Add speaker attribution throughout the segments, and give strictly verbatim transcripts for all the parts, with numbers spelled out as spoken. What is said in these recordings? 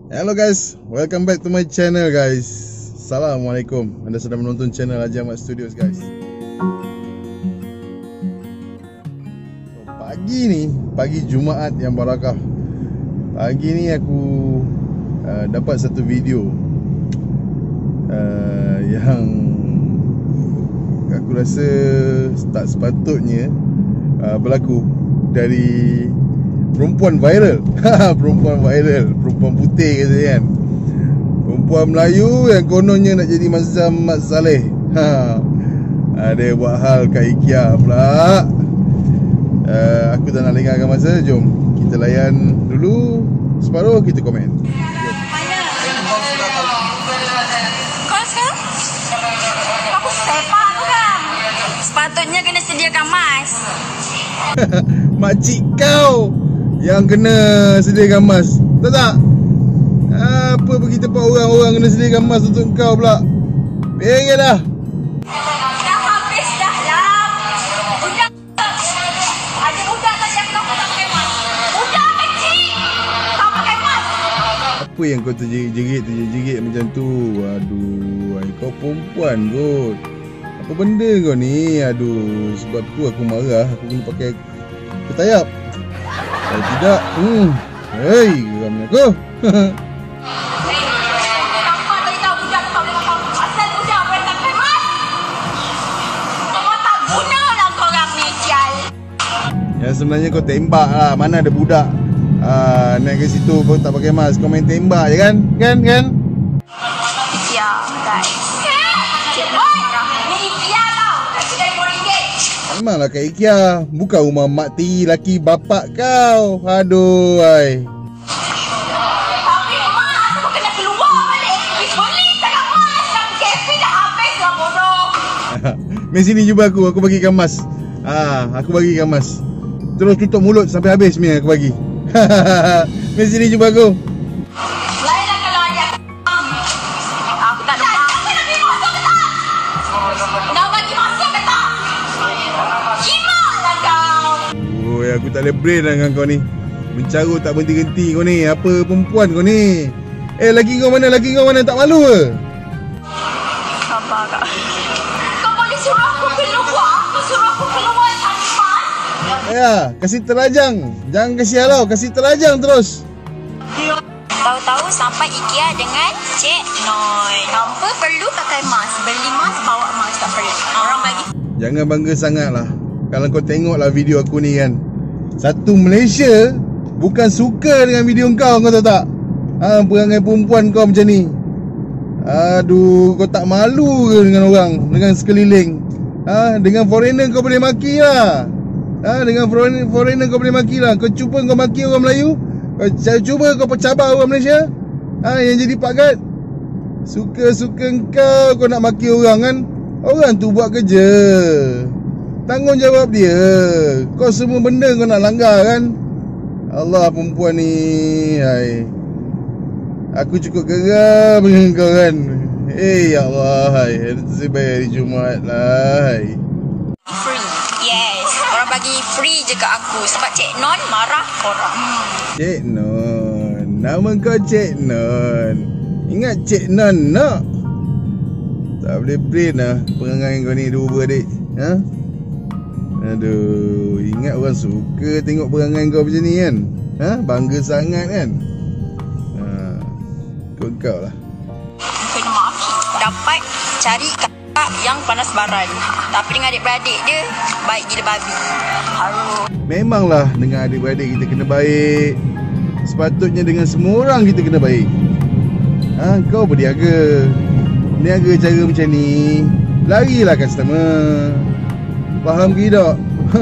Speaker 1: Hello guys, welcome back to my channel guys. Assalamualaikum. Anda sedang menonton channel Haji Ahmad Studios guys. Pagi ni, pagi Jumaat yang barakah. Pagi ni aku uh, dapat satu video uh, yang aku rasa tak sepatutnya uh, berlaku dari perempuan viral. Perempuan viral, perempuan putih kata kan. Perempuan Melayu yang kononnya nak jadi macam Mat Saleh. Ha. Ada buat hal kat IKEA pula. uh, Aku tak nak lengahkan masa. Jom kita layan dulu separuh, kita komen.
Speaker 2: Kau sekarang? Aku sepak tu kan. Sepatutnya kena sediakan mas.
Speaker 1: Makcik kau yang kena sediakan mas. Tak tak? Apa pergi tempat orang-orang kena sediakan mas untuk kau pula? Pengen dah.
Speaker 2: Dah habis dah lah. Budak. Ada budak saja kau tak pakai mas. Budak kecil tak pakai mas.
Speaker 1: Apa yang kau terjerit-jerit terjerit macam tu? Aduh, ay, kau perempuan kot. Apa benda kau ni? Aduh, sebab tu aku marah. Aku kena pakai ketayap. Kalau tidak, hmm, hei, geramnya aku. Ya sebenarnya kau tembak lah. Mana ada budak uh, naik ke situ kau tak pakai mask. Kau main tembak je kan? Kan? Kan?
Speaker 2: Ya guys. Cik marah. Ni IKEA tau. Kasih dari RM lima.
Speaker 1: Memanglah kat IKEA. Bukan rumah mak tiri laki bapak kau. Aduh ay.
Speaker 2: Tapi mak aku kena keluar balik. Beli sangat mas. Dalam kafe dah habis lah bodoh.
Speaker 1: Mari sini jumpa aku. Aku bagikan mas. Ah, aku bagikan mas. Terus tutup mulut sampai habis ni aku bagi. Mari sini jumpa aku.
Speaker 2: Lainlah kalau ada aku tak ada. Kau nak bagi masuk ke tak? Nak bagi masuk ke tak? Gimana lah kau?
Speaker 1: Oi, aku tak boleh brain lah dengan kau ni. Mencarut tak berhenti-henti kau ni. Apa perempuan kau ni? Eh, laki kau mana? Laki kau mana? Tak malu ke?
Speaker 2: Sabar kak. Kau boleh suruh aku keluar? Kau suruh aku keluar tanpa?
Speaker 1: Ya, kasih terajang. Jangan kasih halau, kasih terajang terus.
Speaker 2: Tahu-tahu sampai IKEA dengan Cik Noi. Tanpa perlu pakai mask. Beli mask, bawa mask, tak perlu. Orang bagi.
Speaker 1: Jangan bangga sangat lah. Kalau kau tengoklah video aku ni kan, satu Malaysia bukan suka dengan video kau, kau tahu tak? Ha, perangai perempuan kau macam ni. Aduh, kau tak malu ke dengan orang, dengan sekeliling? Ha, dengan foreigner kau boleh maki lah. Ha, dengan foreigner, foreigner kau boleh maki lah. Kau cuba kau maki orang Melayu, kau cuba kau percabar orang Malaysia. Ha, yang jadi Pak Gad, suka-suka kau, kau nak maki orang kan. Orang tu buat kerja, tanggungjawab dia. Kau semua benda kau nak langgar kan. Allah, perempuan ni, hai. Aku cukup geram dengan kau kan. Eh, ya Allah, hai. Sebaik hari Jumaat lah, hai.
Speaker 2: Free. Yes. Orang bagi free je kat aku. Sebab Cik Non marah korang.
Speaker 1: Cik Non. Nama kau Cik Non. Ingat Cik Non nak? Tak boleh brain lah perangai kau ni dua beradik. Ha? Aduh, ingat orang suka tengok perangai kau macam ni kan? Ha? Bangga sangat kan? Ha. Kau kau lah.
Speaker 2: Kena maki. Dapat cari kakak yang panas baran. Tapi dengan adik-beradik dia, baik gila babi. Haruh.
Speaker 1: Memanglah dengan adik-beradik kita kena baik. Sepatutnya dengan semua orang kita kena baik. Ha? Kau berniaga. Berniaga cara macam ni, larilah customer. Faham ke tak?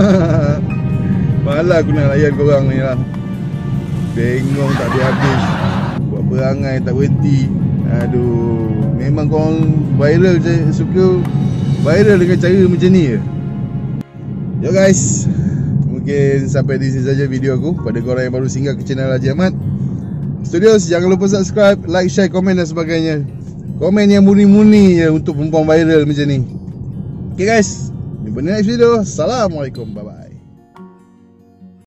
Speaker 1: Malah aku nak layan korang ni lah. Bengong tak habis-habis. Buat perangai tak berhenti. Aduh, memang korang viral je, suka viral dengan cara macam ni je. Yo guys, mungkin sampai di sini saja video aku. Pada korang yang baru singgah ke channel Haji Ahmad Studios, jangan lupa subscribe, like, share, komen dan sebagainya. Komen yang murni-murni je untuk perempuan viral macam ni. Okay guys, jumpa di next video. Assalamualaikum, bye bye.